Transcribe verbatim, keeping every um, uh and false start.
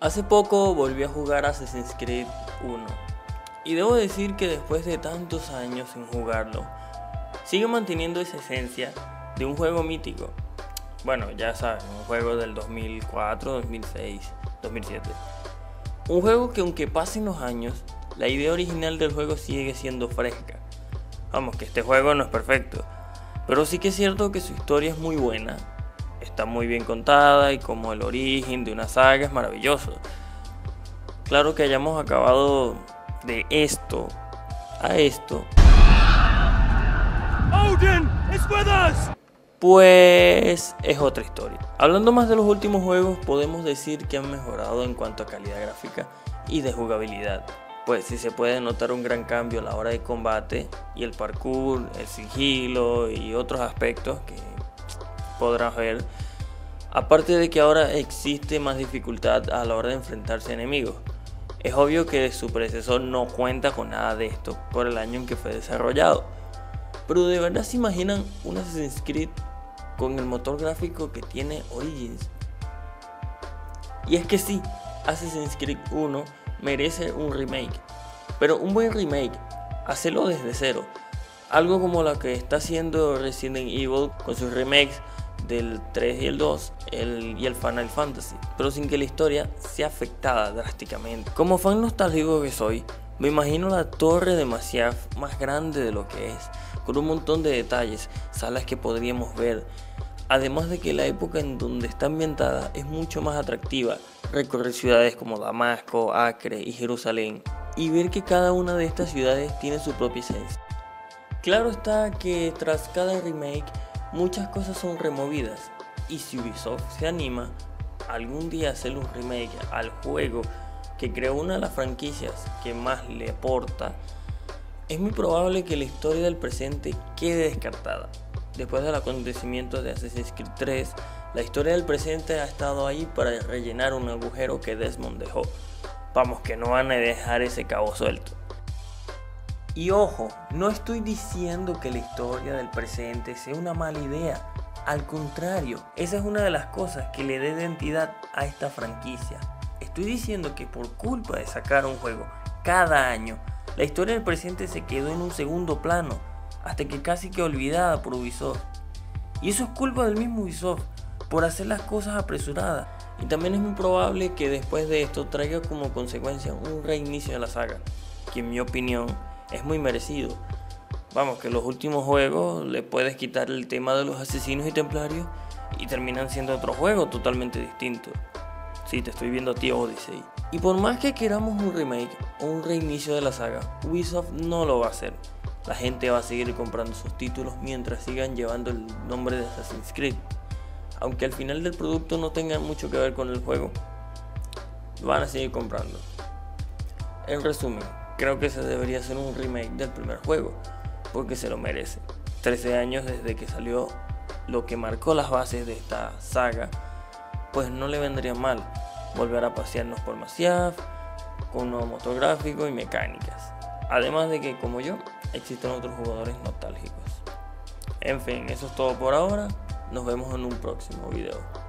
Hace poco volví a jugar Assassin's Creed uno y debo decir que después de tantos años sin jugarlo, sigue manteniendo esa esencia de un juego mítico. Bueno, ya saben, un juego del dos mil cuatro, dos mil seis, dos mil siete. Un juego que aunque pasen los años, la idea original del juego sigue siendo fresca. Vamos, que este juego no es perfecto, pero sí que es cierto que su historia es muy buena. Está muy bien contada y como el origen de una saga es maravilloso. Claro que hayamos acabado de esto a esto, Odin is with us. Pues es otra historia. Hablando más de los últimos juegos, podemos decir que han mejorado en cuanto a calidad gráfica y de jugabilidad. Pues sí se puede notar un gran cambio a la hora de combate y el parkour, el sigilo y otros aspectos que podrás ver. Aparte de que ahora existe más dificultad a la hora de enfrentarse a enemigos. Es obvio que su predecesor no cuenta con nada de esto por el año en que fue desarrollado. Pero ¿de verdad se imaginan un Assassin's Creed con el motor gráfico que tiene Origins? Y es que sí, Assassin's Creed uno merece un remake, pero un buen remake, hacerlo desde cero, algo como lo que está haciendo Resident Evil con sus remakes del tres y el dos el, y el Final Fantasy, pero sin que la historia sea afectada drásticamente. Como fan nostálgico que soy, me imagino la torre de Masyaf más grande de lo que es, con un montón de detalles, salas que podríamos ver, además de que la época en donde está ambientada es mucho más atractiva, recorrer ciudades como Damasco, Acre y Jerusalén, y ver que cada una de estas ciudades tiene su propia esencia. Claro está que tras cada remake muchas cosas son removidas, y si Ubisoft se anima algún día a hacer un remake al juego que creó una de las franquicias que más le aporta, es muy probable que la historia del presente quede descartada. Después del acontecimiento de Assassin's Creed tres, la historia del presente ha estado ahí para rellenar un agujero que Desmond dejó. Vamos, que no van a dejar ese cabo suelto. Y ojo, no estoy diciendo que la historia del presente sea una mala idea. Al contrario, esa es una de las cosas que le da identidad a esta franquicia. Estoy diciendo que por culpa de sacar un juego cada año, la historia del presente se quedó en un segundo plano, hasta que casi que olvidada por Ubisoft. Y eso es culpa del mismo Ubisoft, por hacer las cosas apresuradas. Y también es muy probable que después de esto traiga como consecuencia un reinicio de la saga, que en mi opinión es muy merecido. Vamos, que los últimos juegos le puedes quitar el tema de los asesinos y templarios y terminan siendo otro juego totalmente distinto. Sí, te estoy viendo a ti, Odyssey. Y por más que queramos un remake o un reinicio de la saga, Ubisoft no lo va a hacer. La gente va a seguir comprando sus títulos mientras sigan llevando el nombre de Assassin's Creed. Aunque al final del producto no tenga mucho que ver con el juego, van a seguir comprando. En resumen, creo que se debería hacer un remake del primer juego, porque se lo merece. trece años desde que salió lo que marcó las bases de esta saga, pues no le vendría mal volver a pasearnos por Masyaf con un nuevo motor gráfico y mecánicas. Además de que, como yo, existen otros jugadores nostálgicos. En fin, eso es todo por ahora. Nos vemos en un próximo video.